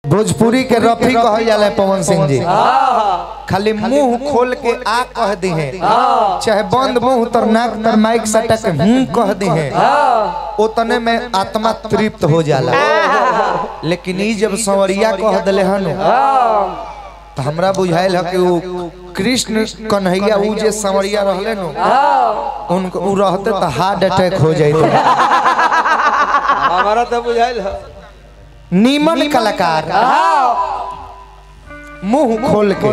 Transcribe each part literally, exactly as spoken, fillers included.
भोजपुरी के रफी कहल जाला पवन सिंह जी। खाली मुंह खोल के आ कह दी है, चाहे बंद मुंह तर नाक तर माइक सटा के हूं कह दी है, उतने में आत्मा तृप्त हो जाला। लेकिन ई जब संवरिया कह दिले हन तो हमरा बुझाइल है कि वो कृष्ण कन्हैया उ जे संवरिया रहले नु उनको उ रहते तो हार्ट अटैक हो जाते। हमारा तो बुझाइल है नीमन कलाकार मुंह खोल के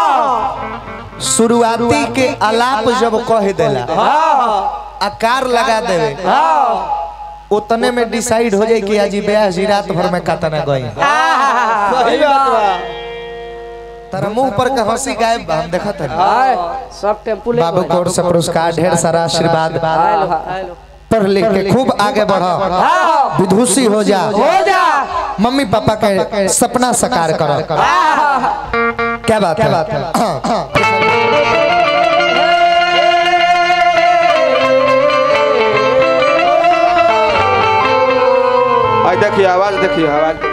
शुरुआती के आलाप जब कह देला आकार लगा देवे उतने में डिसाइड हो जाए कि आज ब्याह जी रात भर में कतना गई। सही बात बा। तारा मुंह पर के हंसी गायब हम देखत है। सब टेम्पू बाबू कोर से पुरस्कार ढेर सारा आशीर्वाद पढ़ लिख के खूब आगे बढ़ो, विदुषी हो जा, मम्मी पापा के सपना साकार करो। क्या बात है, बात है। आज देखिए आवाज, देखिए आवाज।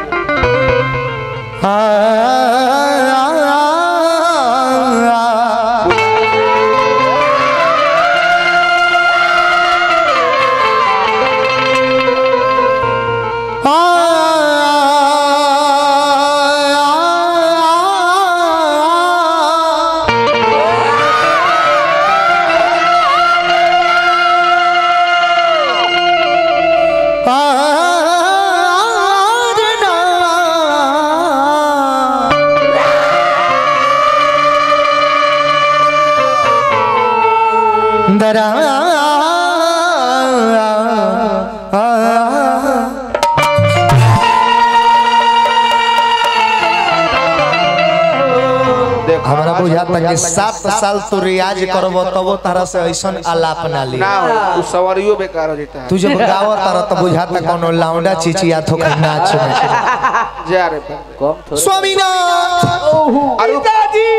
हमारा बुझाता कि सात साल तू रियाज करबो तब तारा से ऐसा आलाप ना ली ना हो सवारियों बेकार हो जाता है। तू जब गावो तारा तो बुझाता कोनो लाउंडा चिचिया थो के नाच में जा रे स्वामीनाथ अरे दादी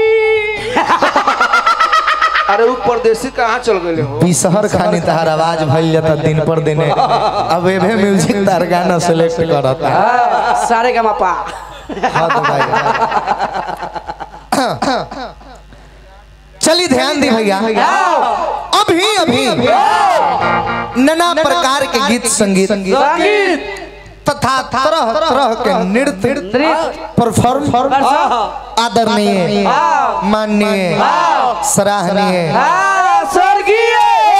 अरे वो परदेसी कहाँ चल गए हो? बिसहर खानी तार आवाज भइल जाता दिन पर दिन। अब एभे म्यूजिक तार गाना सेलेक्ट करता सारे का मापा। हां तो भाई चलिए ध्यान दी भैया, अभी अभी नाना प्रकार के गीत संगीत तथा तरह तरह के नृत्य परफॉर्म आदरणीय माननीय सराहनीय स्वर्गीय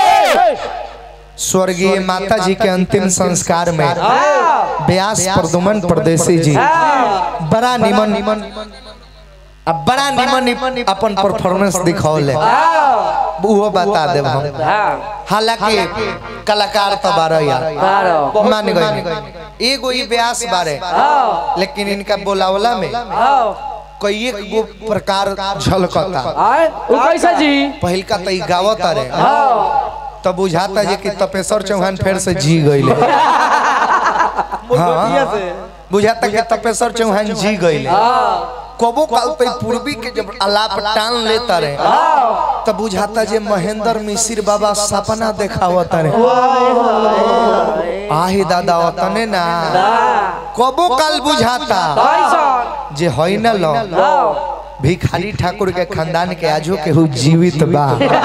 स्वर्गीय माता जी के अंतिम संस्कार में व्यास प्रदुमन परदेसी जी बड़ा निमन निमन अब बड़ा निमन अपन परफॉर्मेंस दिखौले वो बता देब हम। हालांकि कलाकार तो बारह यार मान गए एगो ई व्यास बारे, लेकिन इनका बोलावला में कई एक गो प्रकार झलकता। कैसा जी पहिल का तई गावत रे तब बुझाता जे कि तपेश्वर चौहान फिर से जी गइले। हाँ बुझाता कि तपेश्वर चौहान जी गइले। कबो काल पे पूर्वी के जब आलाप टान लेता रहे तब बुझाता जे महेंद्र मिश्र बाबा सपना देखावत रहे। आही दादा तने ना कबो काल बुझाता जे होई न लो भिखारी ठाकुर के खानदान के आजो के हु जीवित बा।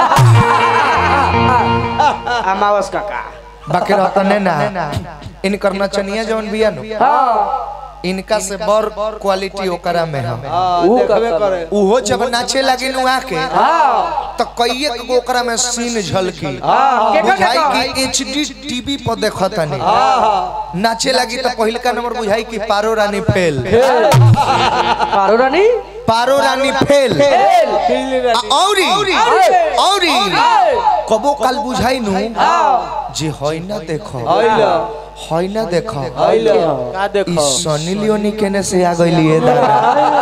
अमावस काका बाकी रहतने ना इनकर नचनिया जवन बिया नु इनका से बर क्वालिटी ओकरा में हम उहो जब नाचे लगे नु आके तो कई एक ओकरा में सीन झलकी बुझाई कि एचडी टीवी पर देखतनी नाचे लगी तो पहिल का नंबर बुझाई कि पारो रानी फेल पारो रानी पारो रानी फेल औरी औरी कबो काल बुझाई नु जे होई ना देखो होई ना देखो का देखो सनी लियोनी केने से आ गइली दादा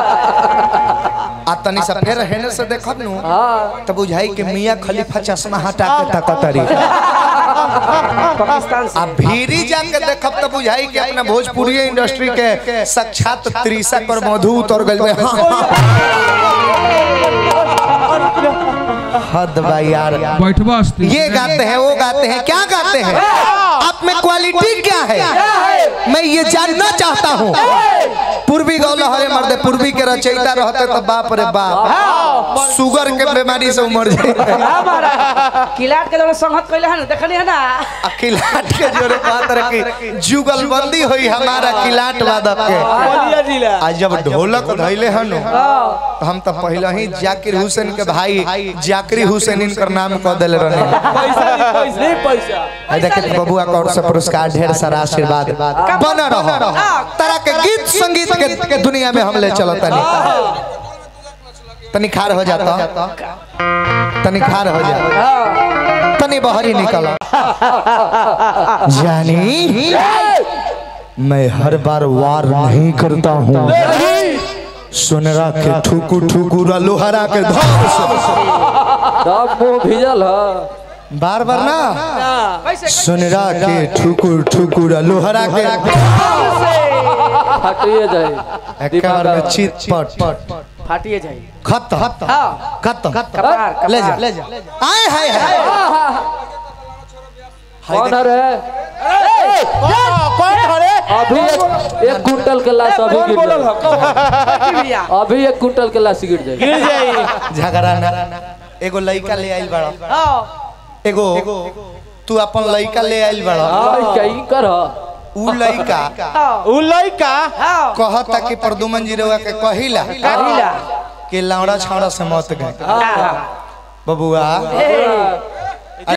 आ तनी सा फेर हेने से देखब नु त बुझाई के मियां खलीफा चश्मा हटा के तकतरी पाकिस्तान से आ भीरी जाके देखब त बुझाई के अपना भोजपुरी इंडस्ट्री के साक्षात त्रिशा कर मधु उतर गइल। हद भाई यार, बैठवा ये गाते हैं वो गाते हैं, क्या गाते हैं? आप में क्वालिटी क्या है मैं ये जानना चाहता हूँ। पूर्वी गौला हरे मर्दे, पूर्वी के रचयिता रहते तो बाप रे बाप शुगर के बीमारी से मर जाए। किलाट के जोरे संगत कइले हन देखनी है ना, किलाट के जोरे बात रखी जुगलबंदी हुई हमारा किलाट वादक के। आज जब ढोलक धैले हन तो हम तो पहले ही जाकिर हुसैन के भाई जाकिर हुसैन इनकर नाम कह दिले रहे। देखे बबुआ को से पुरस्कार ढेर सारा आशीर्वाद बना रहो। तरह के गीत संगीत के, के दुनिया में हम ले चलता नहीं। तनी खार हो जाता, तनी खार हो जाता, तनी बहरी निकला जानी। मैं हर बार वार नहीं करता हूँ, सुनरा के ठुकु ठुकुरा लोहरा के धार से भिजल है बार बार ना, सुनरा के ठुकुर ठुकुरा लोहरा के फाटिए जाए, एक बार में चित पट फाटिए जाए, खत खत खत कपार ले जा ले जा आए हाय हाय कौन है कौन हरे? अभी एक, एक कुंटल के लाश अभी गिर जाए, अभी एक कुंटल के लाश गिर जाए, गिर जाई। झगड़ा ना। एगो लइका ले आइल बड़ा, एगो तू अपन लइका ले आइल बड़ा, कहीं कर उ लइका उ लइका कहता कि प्रदुमन जी रवा के कहिला कहिला कि लौड़ा छौड़ा से मत गए बबुआ।